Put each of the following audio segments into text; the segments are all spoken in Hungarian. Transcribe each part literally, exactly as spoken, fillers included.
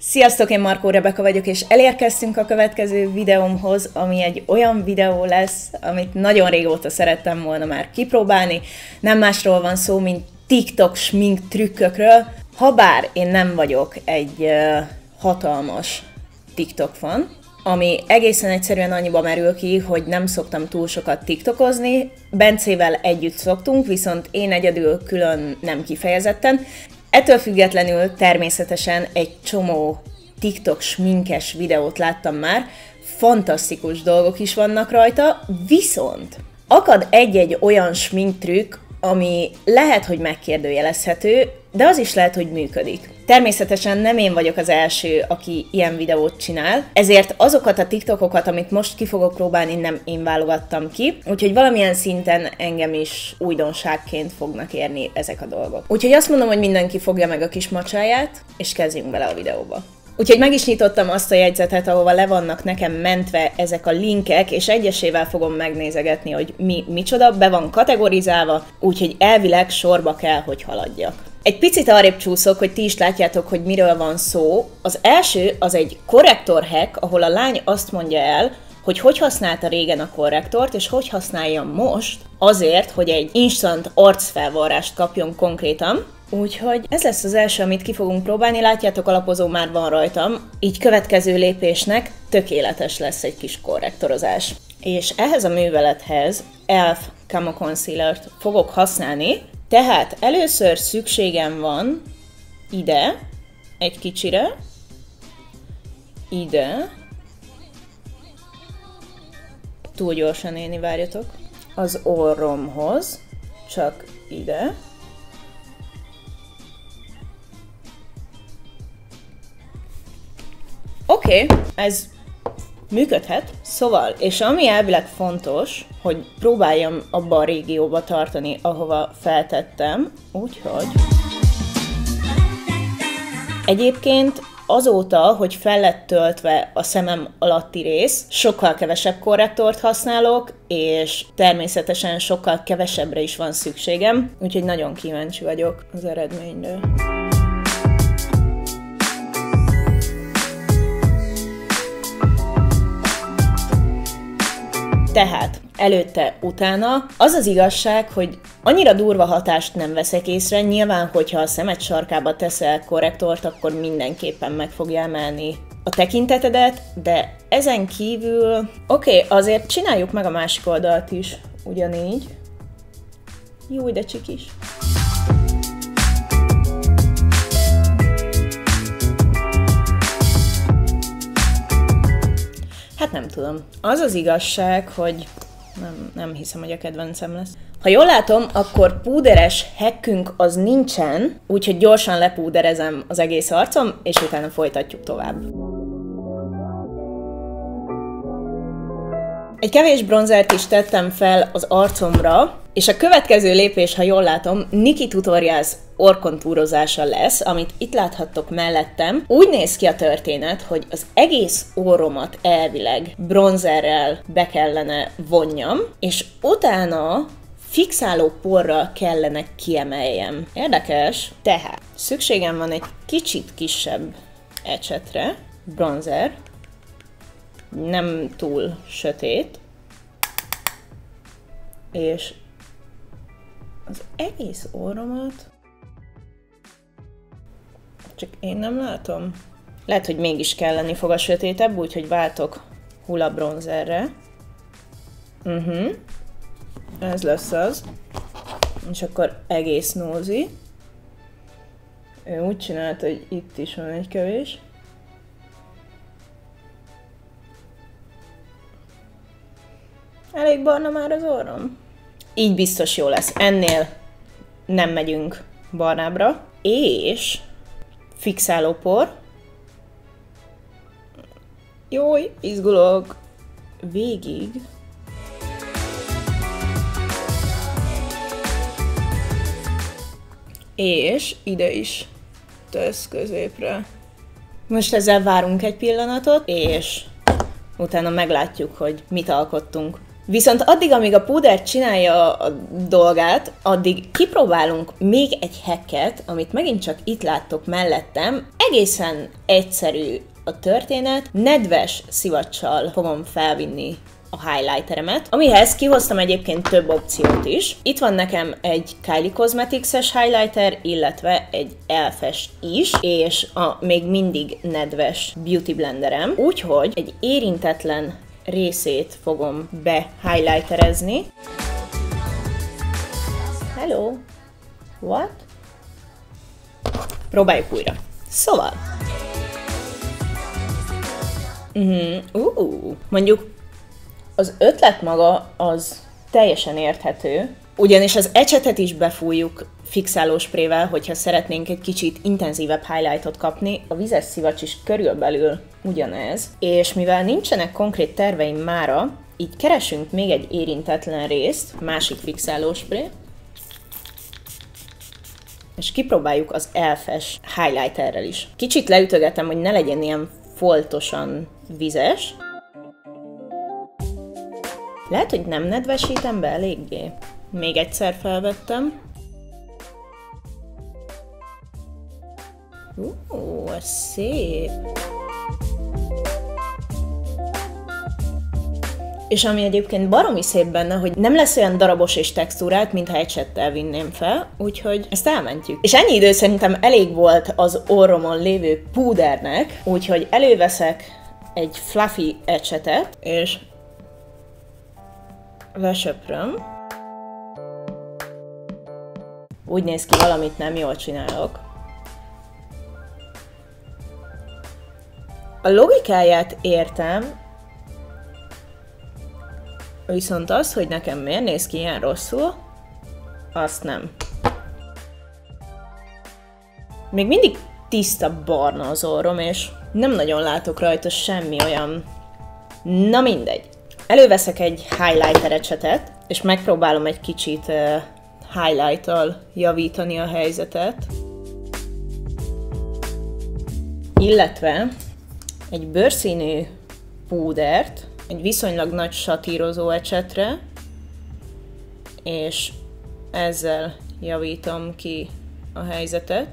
Sziasztok, én Markó Rebeka vagyok, és elérkeztünk a következő videómhoz, ami egy olyan videó lesz, amit nagyon régóta szerettem volna már kipróbálni. Nem másról van szó, mint TikTok smink trükkökről, habár én nem vagyok egy uh, hatalmas TikTok fan, ami egészen egyszerűen annyiba merül ki, hogy nem szoktam túl sokat tiktokozni. Bencével együtt szoktunk, viszont én egyedül külön nem kifejezetten. Ettől függetlenül természetesen egy csomó TikTok sminkes videót láttam már, fantasztikus dolgok is vannak rajta, viszont akad egy-egy olyan sminktrükk, ami lehet, hogy megkérdőjelezhető, de az is lehet, hogy működik. Természetesen nem én vagyok az első, aki ilyen videót csinál, ezért azokat a TikTokokat, amit most ki fogok próbálni, nem én válogattam ki, úgyhogy valamilyen szinten engem is újdonságként fognak érni ezek a dolgok. Úgyhogy azt mondom, hogy mindenki fogja meg a kis macsáját, és kezdjünk bele a videóba. Úgyhogy meg is nyitottam azt a jegyzetet, ahova le vannak nekem mentve ezek a linkek, és egyesével fogom megnézegetni, hogy mi micsoda, be van kategorizálva, úgyhogy elvileg sorba kell, hogy haladjak. Egy picit arrébb csúszok, hogy ti is látjátok, hogy miről van szó. Az első az egy korrektor hack, ahol a lány azt mondja el, hogy hogy használta régen a korrektort, és hogy használja most, azért, hogy egy instant arcfelvarrást kapjon konkrétan. Úgyhogy ez lesz az első, amit ki fogunk próbálni, látjátok, alapozó már van rajtam, így következő lépésnek tökéletes lesz egy kis korrektorozás. És ehhez a művelethez e lf Camo Concealert fogok használni, tehát először szükségem van ide, egy kicsire, ide, túl gyorsan élni, várjatok, az orromhoz, csak ide, Oké, okay, ez működhet, szóval, és ami elvileg fontos, hogy próbáljam abba a régióba tartani, ahova feltettem, úgyhogy... Egyébként azóta, hogy fel lett töltve a szemem alatti rész, sokkal kevesebb korrektort használok, és természetesen sokkal kevesebbre is van szükségem, úgyhogy nagyon kíváncsi vagyok az eredményről. Tehát előtte, utána az az igazság, hogy annyira durva hatást nem veszek észre, nyilván, hogyha a szemed sarkába teszel korrektort, akkor mindenképpen meg fogja emelni a tekintetedet, de ezen kívül... Oké, okay, azért csináljuk meg a másik oldalt is, ugyanígy. Jó, de csikis. Hát nem tudom. Az az igazság, hogy nem, nem hiszem, hogy a kedvencem lesz. Ha jól látom, akkor púderes hackünk az nincsen, úgyhogy gyorsan lepúderezem az egész arcom, és utána folytatjuk tovább. Egy kevés bronzert is tettem fel az arcomra, és a következő lépés, ha jól látom, Nikki Tutorials orrkontúrozása lesz, amit itt láthattok mellettem. Úgy néz ki a történet, hogy az egész orromat elvileg bronzerrel be kellene vonjam, és utána fixáló porral kellene kiemeljem. Érdekes, tehát szükségem van egy kicsit kisebb ecsetre, bronzer, nem túl sötét, és az egész orromat, csak én nem látom. Lehet, hogy mégis kell lenni fog a sötétebb, úgyhogy váltok Hula bronzerre. Uh-huh. Ez lesz az. És akkor egész nózi. Ő úgy csinálta, hogy itt is van egy kevés. Elég barna már az orrom. Így biztos jó lesz. Ennél nem megyünk barnábbra. És fixálópor. Jój, izgulok. Végig. És ide is tesz középre. Most ezzel várunk egy pillanatot, és utána meglátjuk, hogy mit alkottunk. Viszont addig, amíg a púder csinálja a dolgát, addig kipróbálunk még egy hacket, amit megint csak itt láttok mellettem. egészen egyszerű a történet, nedves szivacsal fogom felvinni a highlighteremet, amihez kihoztam egyébként több opciót is. Itt van nekem egy Kylie Cosmetics-es highlighter, illetve egy elfes is, és a még mindig nedves beauty blenderem, úgyhogy egy érintetlen részét fogom be highlighterezni. Hello! What? Próbáljuk újra. Szóval. Mm, uh, mondjuk az ötlet maga az teljesen érthető, ugyanis az ecsetet is befújjuk fixáló sprével, hogyha szeretnénk egy kicsit intenzívebb highlightot kapni, a vizes szivacs is körülbelül ugyanez, és mivel nincsenek konkrét terveim mára, így keresünk még egy érintetlen részt, másik fixáló spré, és kipróbáljuk az elfes highlighterrel is. Kicsit leütögetem, hogy ne legyen ilyen foltosan vizes. Lehet, hogy nem nedvesítem be eléggé. Még egyszer felvettem. Ú, ez szép! És ami egyébként baromi szép benne, hogy nem lesz olyan darabos és textúrált, mintha ecsettel vinném fel, úgyhogy ezt elmentjük. És ennyi idő szerintem elég volt az orromon lévő púdernek, úgyhogy előveszek egy fluffy ecsetet, és lesöpröm. Úgy néz ki, valamit nem jól csinálok. A logikáját értem, viszont az, hogy nekem miért néz ki ilyen rosszul, azt nem. Még mindig tiszta barna az orrom, és nem nagyon látok rajta semmi olyan... Na mindegy. Előveszek egy highlighter ecsetet, és megpróbálom egy kicsit uh, highlight-tal javítani a helyzetet. Illetve egy bőrszínű púdert, egy viszonylag nagy satírozó ecsetre, és ezzel javítom ki a helyzetet.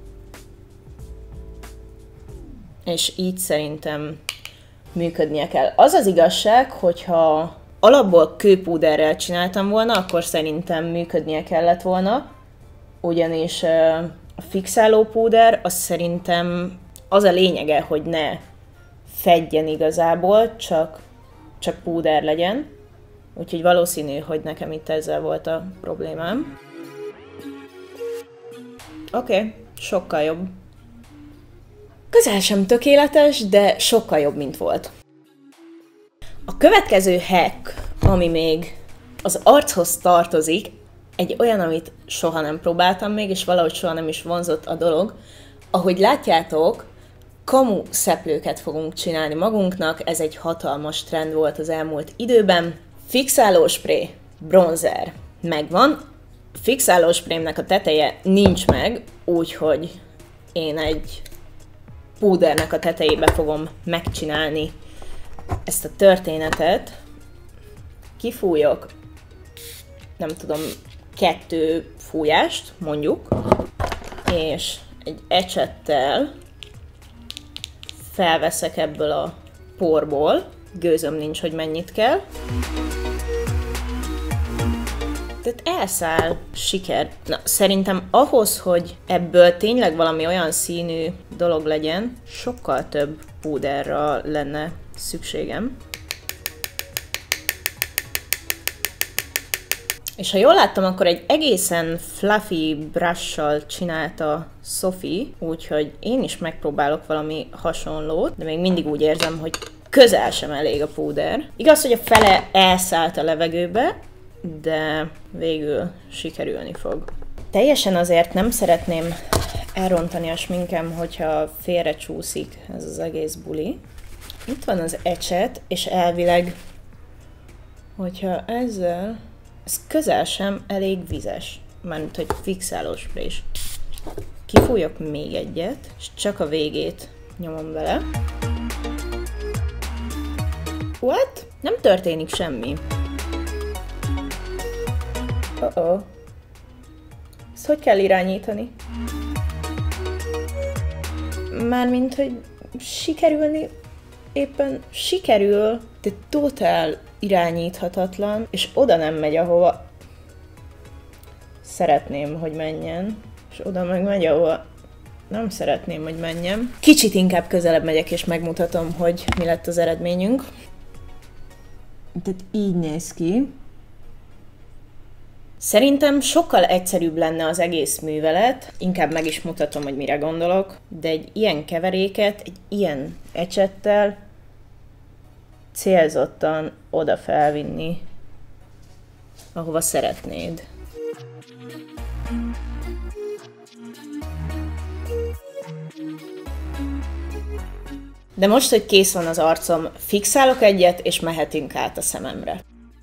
És így szerintem működnie kell. Az az igazság, hogyha alapból kőpúderrel csináltam volna, akkor szerintem működnie kellett volna, ugyanis a fixáló púder, az szerintem az a lényege, hogy ne fedjen igazából, csak, csak púder legyen. Úgyhogy valószínű, hogy nekem itt ezzel volt a problémám. Oké, okay, sokkal jobb. Közel sem tökéletes, de sokkal jobb, mint volt. A következő hack, ami még az archoz tartozik, egy olyan, amit soha nem próbáltam még, és valahogy soha nem is vonzott a dolog. Ahogy látjátok, kamu szeplőket fogunk csinálni magunknak, ez egy hatalmas trend volt az elmúlt időben. Fixálóspré, bronzer megvan, fixálósprémnek a teteje nincs meg, úgyhogy én egy púdernek a tetejébe fogom megcsinálni ezt a történetet. Kifújok, nem tudom, kettő fújást mondjuk, és egy ecsettel felveszek ebből a porból, gőzöm nincs, hogy mennyit kell. Tehát elszáll, siker. Na, szerintem ahhoz, hogy ebből tényleg valami olyan színű dolog legyen, sokkal több púderra lenne szükségem. És ha jól láttam, akkor egy egészen fluffy brush-sal csinálta Sophie, úgyhogy én is megpróbálok valami hasonlót, de még mindig úgy érzem, hogy közel sem elég a púder. Igaz, hogy a fele elszállt a levegőbe, de végül sikerülni fog. Teljesen azért nem szeretném elrontani a sminkem, hogyha félre csúszik ez az egész buli. Itt van az ecset, és elvileg, hogyha ezzel, ez közel sem elég vizes, mármint hogy fixáló spré is. Kifújok még egyet, és csak a végét nyomom vele. What? Nem történik semmi. Uh-oh. Ezt hogy kell irányítani? mármint, hogy sikerülni éppen sikerül, de totál irányíthatatlan, és oda nem megy, ahova szeretném, hogy menjen, és oda meg megy, ahova nem szeretném, hogy menjem. Kicsit inkább közelebb megyek, és megmutatom, hogy mi lett az eredményünk. Tehát így néz ki. Szerintem sokkal egyszerűbb lenne az egész művelet, inkább meg is mutatom, hogy mire gondolok, de egy ilyen keveréket, egy ilyen ecsettel célzottan oda felvinni, ahova szeretnéd. De most, hogy kész van az arcom, fixálok egyet, és mehetünk át a szememre.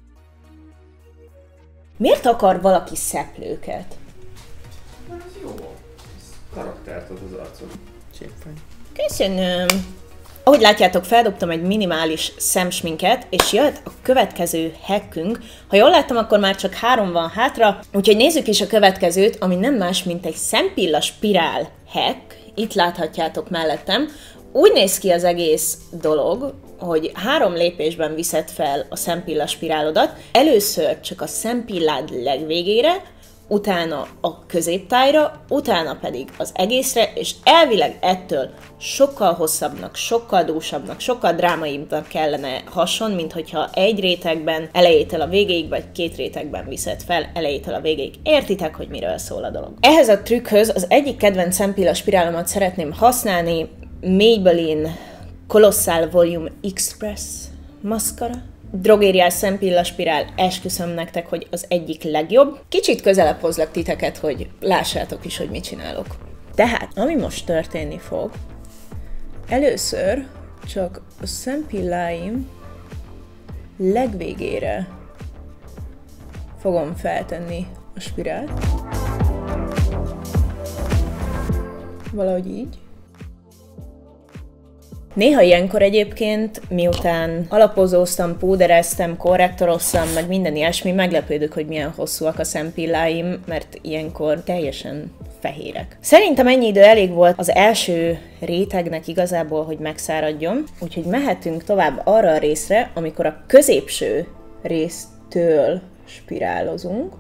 Miért akar valaki szeplőket? Ez jó. Ez karaktert ad az arcod. Szépen. Köszönöm! Ahogy látjátok, feldobtam egy minimális szemsminket, és jött a következő hackünk. Ha jól láttam, akkor már csak három van hátra, úgyhogy nézzük is a következőt, ami nem más, mint egy szempilla spirál hack. Itt láthatjátok mellettem. Úgy néz ki az egész dolog, hogy három lépésben viszed fel a szempilla spirálodat. Először csak a szempillád legvégére, utána a középtájra, utána pedig az egészre, és elvileg ettől sokkal hosszabbnak, sokkal dúsabbnak, sokkal drámaibbnak kellene hasson, mint hogyha egy rétegben elejétől a végéig, vagy két rétegben viszed fel elejétől a végéig. Értitek, hogy miről szól a dolog? Ehhez a trükkhöz az egyik kedvenc szempilla spirálomat szeretném használni, Maybelline Colossal Volume Express Mascara. Drogériás szempilla spirál, esküszöm nektek, hogy az egyik legjobb. Kicsit közelebb hozlak titeket, hogy lássátok is, hogy mit csinálok. Tehát, ami most történni fog, először csak a szempilláim legvégére fogom feltenni a spirált. Valahogy így. Néha ilyenkor egyébként, miután alapozóztam, púdereztem, korrektoroztam, meg minden ilyesmi, meglepődök, hogy milyen hosszúak a szempilláim, mert ilyenkor teljesen fehérek. Szerintem ennyi idő elég volt az első rétegnek igazából, hogy megszáradjon, úgyhogy mehetünk tovább arra a részre, amikor a középső résztől spirálozunk.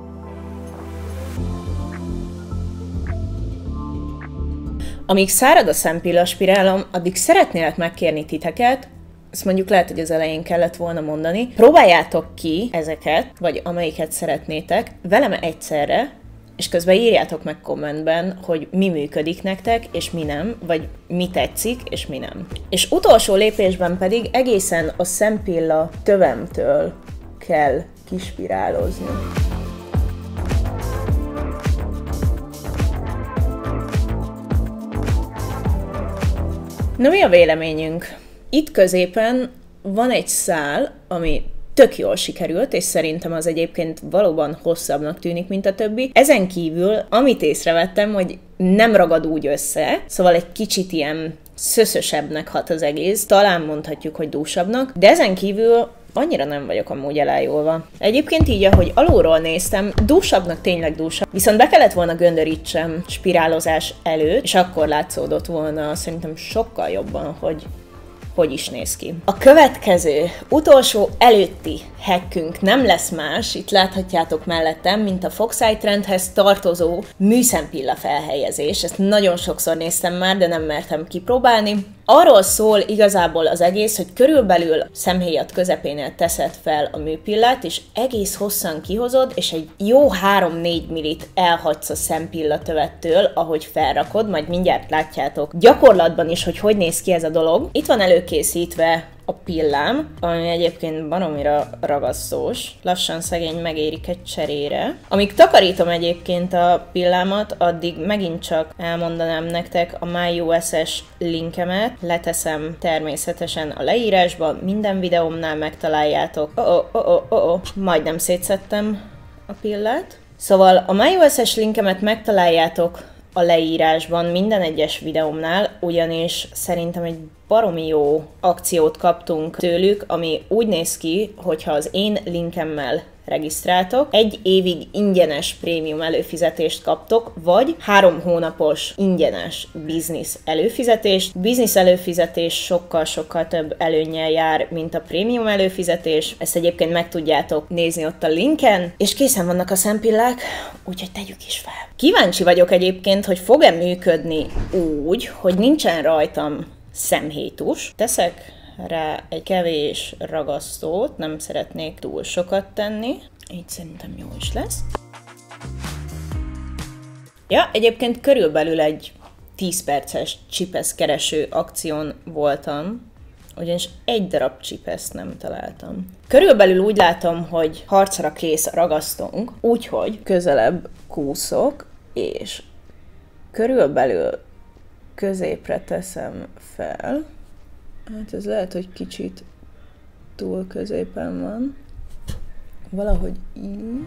Amíg szárad a szempilla spirálom, addig szeretnélek megkérni titeket, ezt mondjuk lehet, hogy az elején kellett volna mondani, próbáljátok ki ezeket, vagy amelyiket szeretnétek, velem egyszerre, és közben írjátok meg kommentben, hogy mi működik nektek, és mi nem, vagy mi tetszik, és mi nem. És utolsó lépésben pedig egészen a szempilla tövemtől kell kispirálozni. Na, mi a véleményünk? Itt középen van egy szál, ami tök jól sikerült, és szerintem az egyébként valóban hosszabbnak tűnik, mint a többi. Ezen kívül, amit észrevettem, hogy nem ragad úgy össze, szóval egy kicsit ilyen szöszösebbnek hat az egész, talán mondhatjuk, hogy dúsabbnak, de ezen kívül annyira nem vagyok amúgy elájulva. Egyébként így, ahogy alulról néztem, dúsabbnak tényleg dúsabb, viszont be kellett volna göndörítsem spirálozás előtt, és akkor látszódott volna szerintem sokkal jobban, hogy hogy is néz ki. A következő, utolsó előtti hackünk nem lesz más, itt láthatjátok mellettem, mint a Fox Eye trendhez tartozó műszempilla felhelyezés. Ezt nagyon sokszor néztem már, de nem mertem kipróbálni. Arról szól igazából az egész, hogy körülbelül szemhéjad közepénél teszed fel a műpillát, és egész hosszan kihozod, és egy jó három-négy millit elhagysz a szempillatövettől, ahogy felrakod, majd mindjárt látjátok gyakorlatban is, hogy hogy néz ki ez a dolog. Itt van előkészítve a pillám, ami egyébként baromira ragasztós. Lassan szegény megérik egy cserére. Amíg takarítom egyébként a pillámat, addig megint csak elmondanám nektek a MyUSS linkemet. Leteszem természetesen a leírásba, minden videómnál megtaláljátok. Oh, oh, oh, oh, oh, oh. Majdnem szétszedtem a pillát. Szóval a MyUSS linkemet megtaláljátok a leírásban minden egyes videómnál, ugyanis szerintem egy baromi jó akciót kaptunk tőlük, ami úgy néz ki, hogyha az én linkemmel regisztráltok, egy évig ingyenes prémium előfizetést kaptok, vagy három hónapos ingyenes biznisz előfizetést. Biznisz előfizetés sokkal-sokkal több előnnyel jár, mint a prémium előfizetés. Ezt egyébként meg tudjátok nézni ott a linken, és készen vannak a szempillák, úgyhogy tegyük is fel. Kíváncsi vagyok egyébként, hogy fog-e működni úgy, hogy nincsen rajtam szemhétus. Teszek rá egy kevés ragasztót, nem szeretnék túl sokat tenni. Így szerintem jó is lesz. Ja, egyébként körülbelül egy tíz perces csipesz kereső akción voltam, ugyanis egy darab csipeszt nem találtam. Körülbelül úgy látom, hogy harcra kész a ragasztónk, úgyhogy közelebb kúszok, és körülbelül középre teszem fel. Hát ez lehet, hogy kicsit túl középen van. Valahogy így.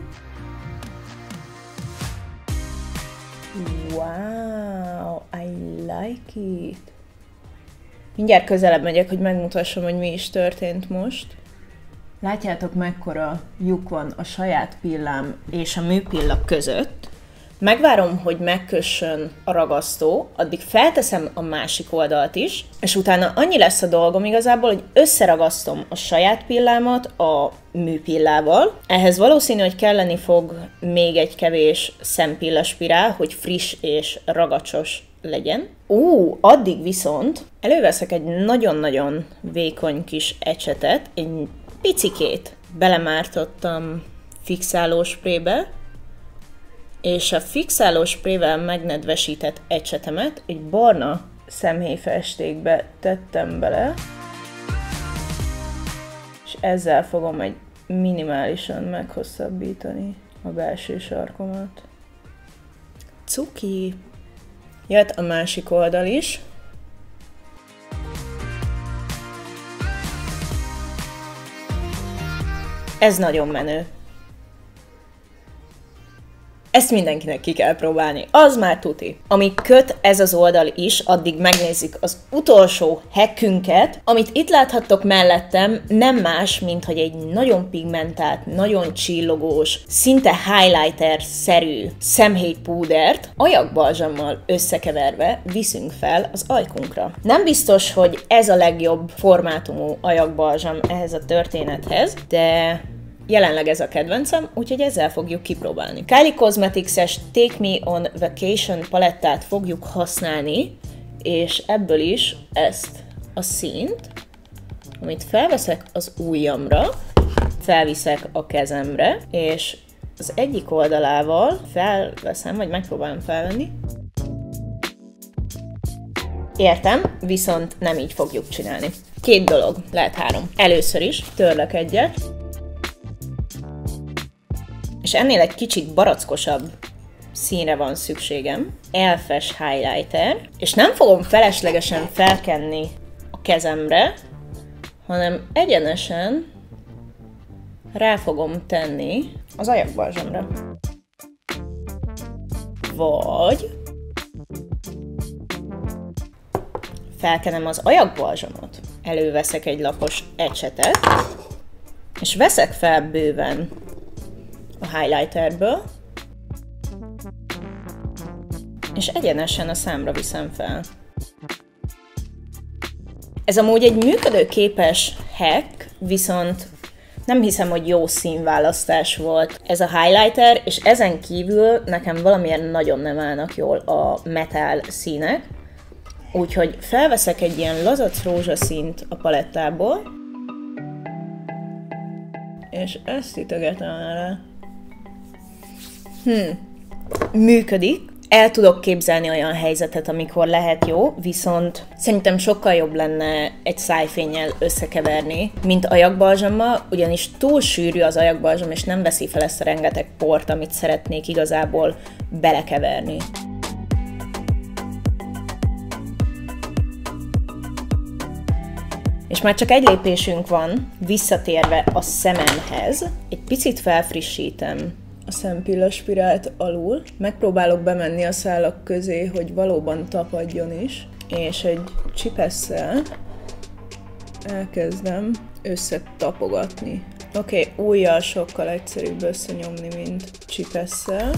Wow, I like it. Mindjárt közelebb megyek, hogy megmutassam, hogy mi is történt most. Látjátok, mekkora lyuk van a saját pillám és a műpilla között. Megvárom, hogy megkössön a ragasztó, addig felteszem a másik oldalt is, és utána annyi lesz a dolgom igazából, hogy összeragasztom a saját pillámat a műpillával. Ehhez valószínű, hogy kelleni fog még egy kevés szempillaspirál, hogy friss és ragacsos legyen. Ú, addig viszont előveszek egy nagyon-nagyon vékony kis ecsetet, egy picikét belemártottam fixálósprébe, és a fixálósprével megnedvesített ecsetemet egy barna szemhéjfestékbe tettem bele, és ezzel fogom egy minimálisan meghosszabbítani a belső sarkomat. Cuki! Jött a másik oldal is. Ez nagyon menő. Ezt mindenkinek ki kell próbálni, az már tuti. Amíg köt ez az oldal is, addig megnézzük az utolsó hackünket, amit itt láthattok mellettem, nem más, mint hogy egy nagyon pigmentált, nagyon csillogós, szinte highlighter-szerű szemhéjpúdert ajakbalzsammal összekeverve viszünk fel az ajkunkra. Nem biztos, hogy ez a legjobb formátumú ajakbalzsam ehhez a történethez, de jelenleg ez a kedvencem, úgyhogy ezzel fogjuk kipróbálni. Kylie Cosmetics-es Take Me on Vacation palettát fogjuk használni, és ebből is ezt a színt, amit felveszek az ujjamra, felviszek a kezemre, és az egyik oldalával felveszem, vagy megpróbálom felvenni. Értem, viszont nem így fogjuk csinálni. Két dolog, lehet három. Először is törlök egyet, és ennél egy kicsit barackosabb színre van szükségem. Elfes highlighter, és nem fogom feleslegesen felkenni a kezemre, hanem egyenesen rá fogom tenni az ajakbalzsamra. Vagy felkenem az ajakbalzsamot, előveszek egy lapos ecsetet, és veszek fel bőven a highlighterből, és egyenesen a számra viszem fel. Ez amúgy egy működőképes hack, viszont nem hiszem, hogy jó színválasztás volt ez a highlighter, és ezen kívül nekem valamiért nagyon nem állnak jól a metal színek, úgyhogy felveszek egy ilyen lazac rózsaszínt a palettából, és ezt ütögetem rá. Hmm, működik. El tudok képzelni olyan helyzetet, amikor lehet jó, viszont szerintem sokkal jobb lenne egy szájfénnyel összekeverni, mint ajakbalzsammal, ugyanis túl sűrű az ajakbalzsam, és nem veszi fel ezt a rengeteg port, amit szeretnék igazából belekeverni. És már csak egy lépésünk van, visszatérve a szememhez, egy picit felfrissítem a szempillaspirált alul. Megpróbálok bemenni a szálak közé, hogy valóban tapadjon is, és egy csipesszel elkezdem összetapogatni. Ó, Oké, okay, ujjal sokkal egyszerűbb összenyomni, mint csipesszel.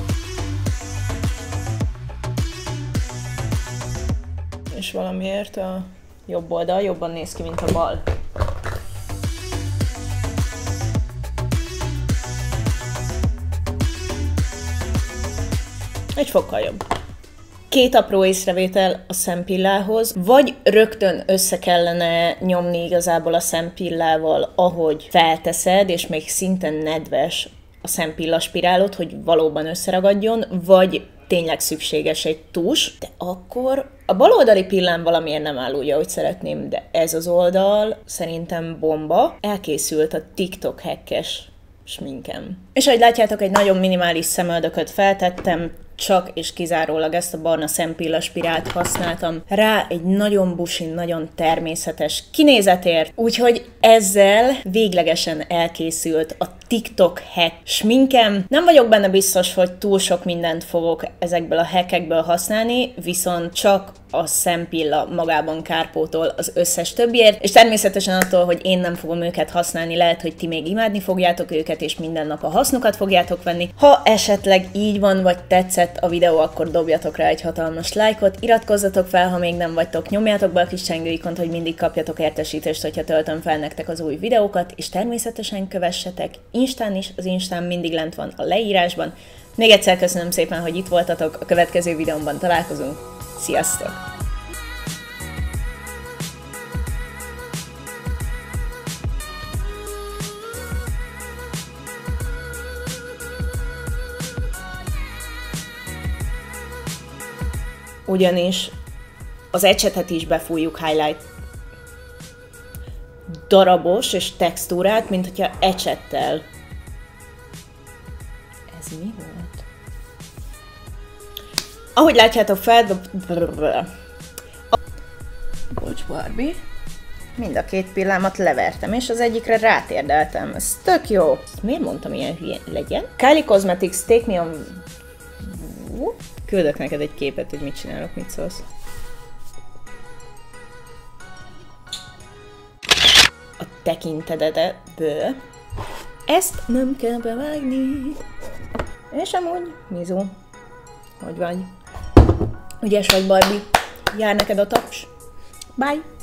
És valamiért a jobb oldal jobban néz ki, mint a bal. Egy fokkal jobb. Két apró észrevétel a szempillához, vagy rögtön össze kellene nyomni igazából a szempillával, ahogy felteszed, és még szinte nedves a szempillaspirálot, hogy valóban összeragadjon, vagy tényleg szükséges egy tus, de akkor a baloldali pillám valamiért nem áll úgy, ahogy szeretném, de ez az oldal szerintem bomba. Elkészült a TikTok hackes sminkem. És ahogy látjátok, egy nagyon minimális szemöldököt feltettem, csak és kizárólag ezt a barna szempillaspirált használtam rá egy nagyon busi, nagyon természetes kinézetért, úgyhogy ezzel véglegesen elkészült a TikTok hack sminkem. Nem vagyok benne biztos, hogy túl sok mindent fogok ezekből a hackekből használni, viszont csak a szempilla magában kárpótol az összes többiért, és természetesen attól, hogy én nem fogom őket használni, lehet, hogy ti még imádni fogjátok őket, és minden nap a hasznukat fogjátok venni. Ha esetleg így van, vagy tetszett a videó, akkor dobjatok rá egy hatalmas lájkot, iratkozzatok fel, ha még nem vagytok, nyomjátok be a kis csengőikont, hogy mindig kapjatok értesítést, hogyha töltöm fel nektek az új videókat, és természetesen kövessetek Instán is, az Instán mindig lent van a leírásban. Még egyszer köszönöm szépen, hogy itt voltatok, a következő videómban találkozunk. Sziasztok! Ugyanis az ecsetet is befújjuk highlight darabos és textúrát, mint hogyha ecsettel. Ez mi volt? Ahogy látjátok fel... Bocs, Barbie. Mind a két pillámat levertem, és az egyikre rátérdeltem. Ez tök jó. Miért mondtam ilyen hülye legyen? Kylie Cosmetics, Take Me On... Küldök neked egy képet, hogy mit csinálok, mit szólsz. A tekintetedből. Ezt nem kell bevágni. És amúgy, Mizu, hogy vagy? Ügyes vagy, Barbie? Jár neked a taps? Bye!